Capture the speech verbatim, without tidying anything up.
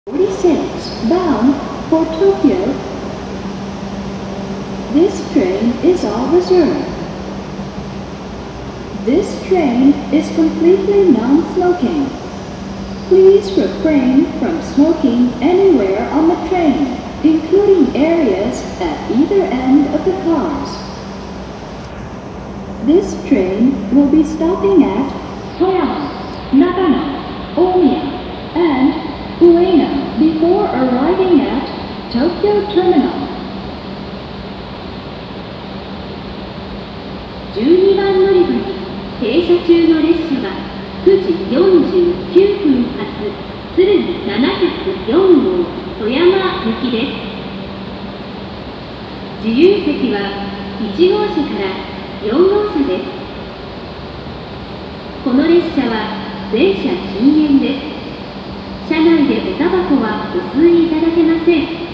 forty-six bound for Tokyo. This train is all reserved. This train is completely non-smoking. Please refrain from smoking anywhere on the train, including areas at either end of the cars. This train will be stopping at Toyama, Nagano, Omiya, and Ueno before arriving at Tokyo Terminal. じゅうにばん乗り場に停車中の列車はくじよんじゅうきゅうふん発鶴見ななひゃくよんごう富山行きです。自由席はいちごうしゃからよんごうしゃです。この列車は全車禁煙です。車内でおタバコはお吸いいただけません。